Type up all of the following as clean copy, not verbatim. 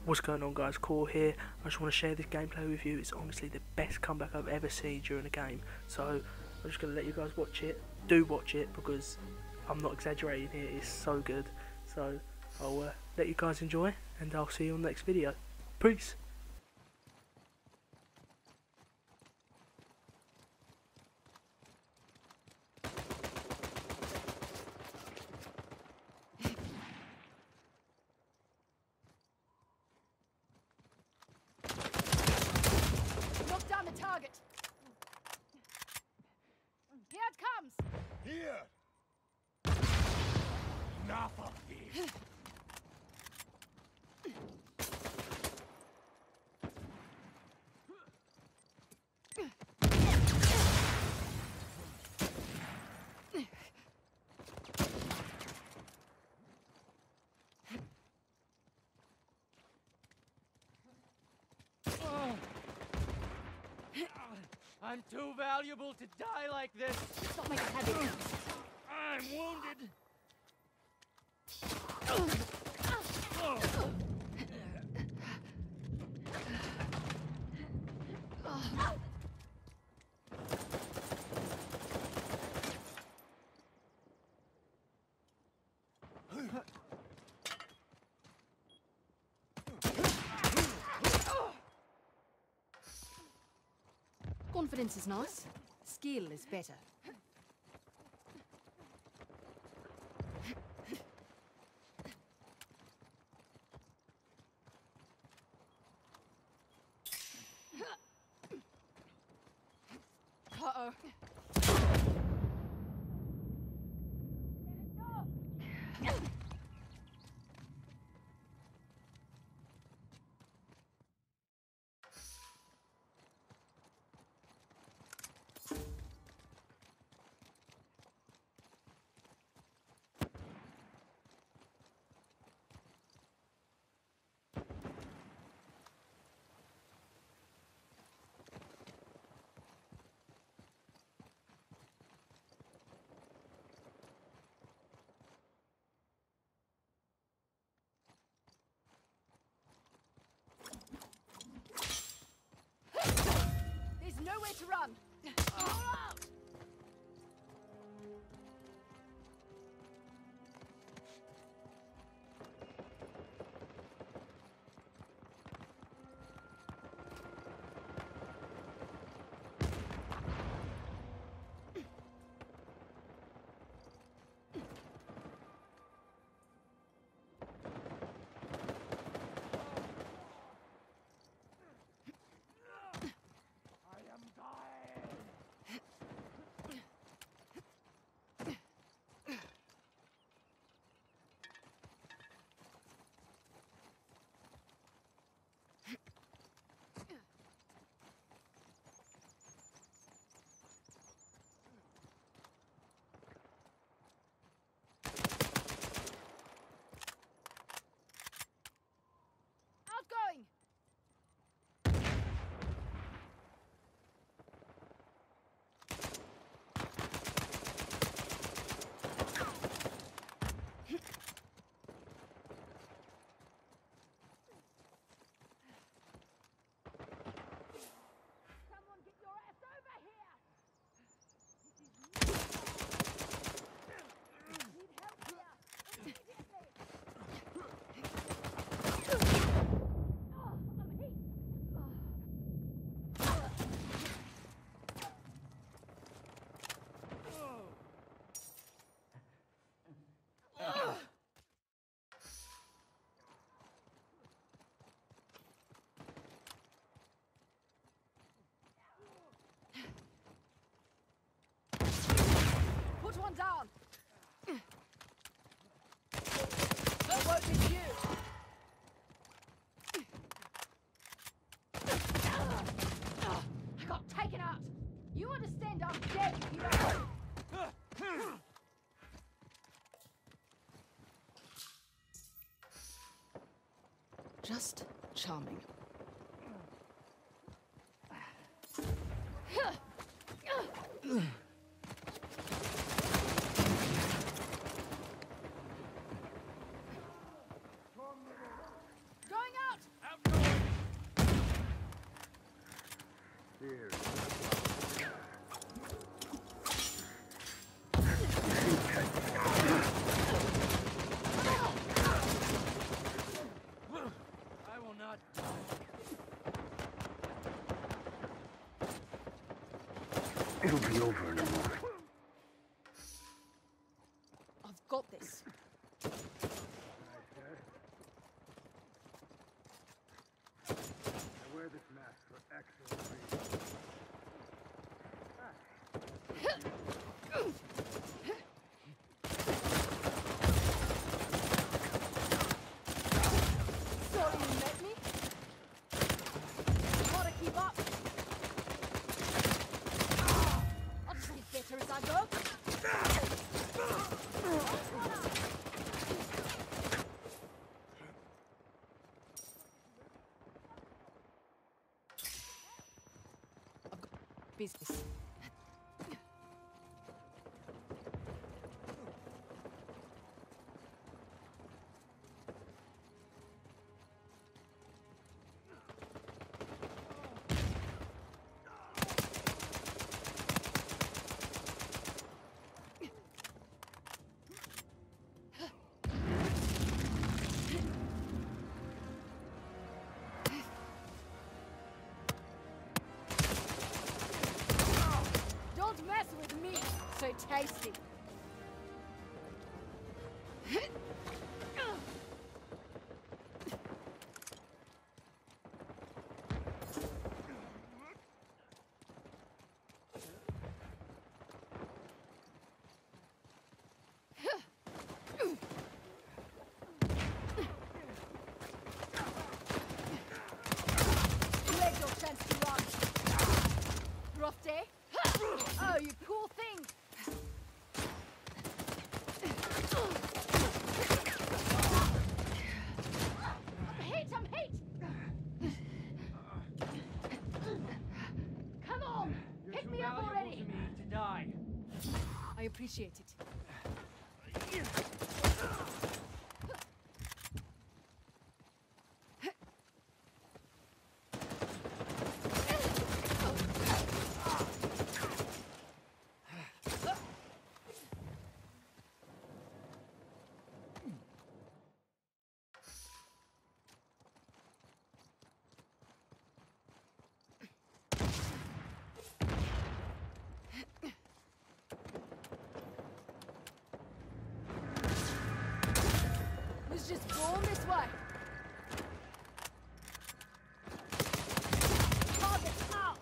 What's going on, guys? Core here. I just want to share this gameplay with you. It's honestly the best comeback I've ever seen during a game, so I'm just going to let you guys watch it. Do watch it, because I'm not exaggerating here, it's so good. So I'll let you guys enjoy, and I'll see you on the next video. Peace! Target. Here it comes. Here. Enough of this. I'm too valuable to die like this. Stop making heavy. I'm wounded. Confidence is nice. Skill is better. Uh-oh. There's nowhere to run. Outgoing. Someone get your ass over here. Need help here. Immediately. I'm hit. Put one down. That won't be you. I got taken out. You understand I'm dead if you don't. Just charming. Going out! fear. I will not. It'll be over in a moment. I've got this. I wear this mask for excellent reason. Sorry you met me. Gotta keep up. I'll just get better as I go. Business. Don't mess with me. So tasty. You had your chance to run. Rough day? Oh, you cool thing! I'm hit! Come on! You're Pick too me up valuable already! to me to die. I appreciate it. Let's just go this way. Target out!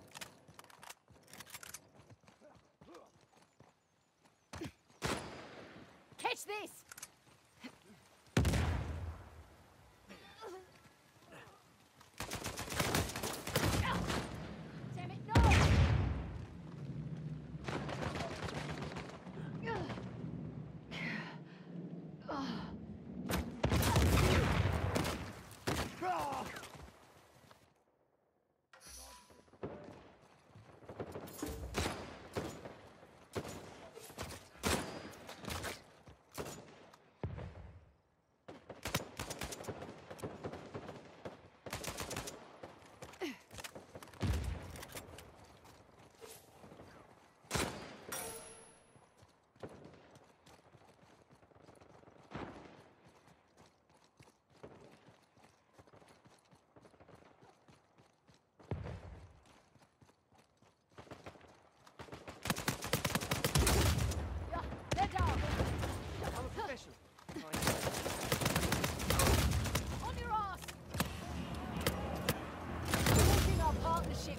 Catch this! Damn it, no! Yeah, they're down. I'm a professional. On your ass! Losing our partnership.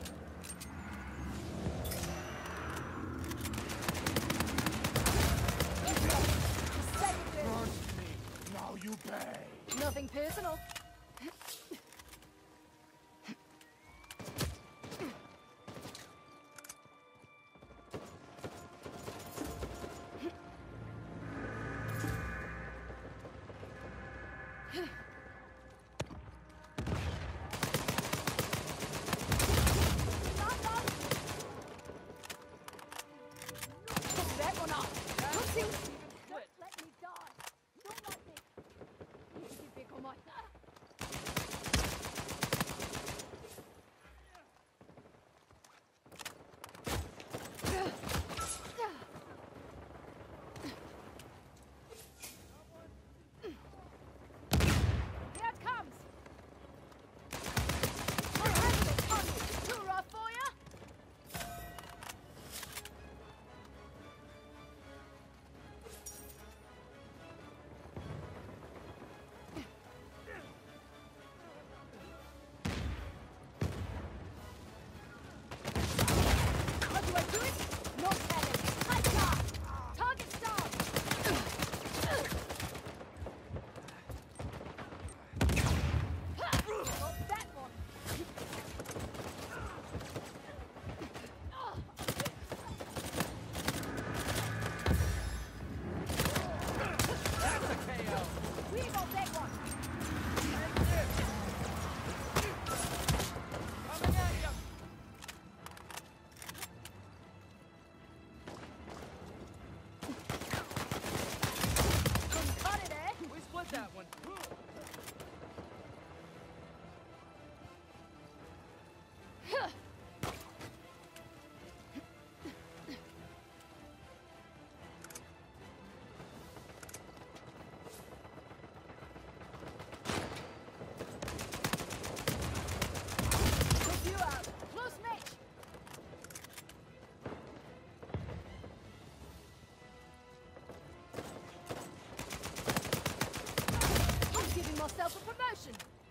Now you pay. Nothing personal. Pick that one up. Don't let me die. Not like this. You can be on my yourself a promotion.